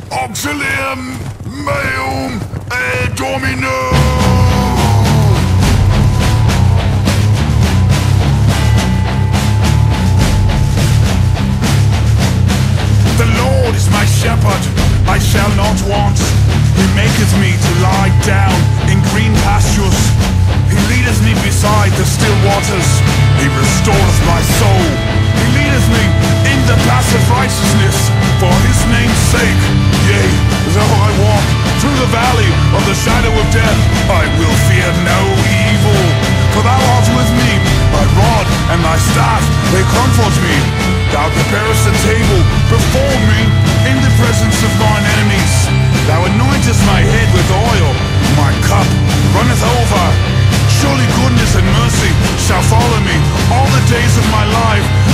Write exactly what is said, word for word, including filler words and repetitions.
Auxilium meum et Domino! The Lord is my shepherd, I shall not want. He maketh me to lie down in green pastures. He leadeth me beside the still waters. He restoreth my soul. He leadeth me in the paths of righteousness for his name's sake. Yea, though I walk through the valley of the shadow of death, I will fear no evil. For thou art with me, thy rod and thy staff, they comfort me. Thou preparest a table before me in the presence of mine enemies. Thou anointest my head with oil, my cup runneth over. Surely goodness and mercy shall follow me all the days of my life,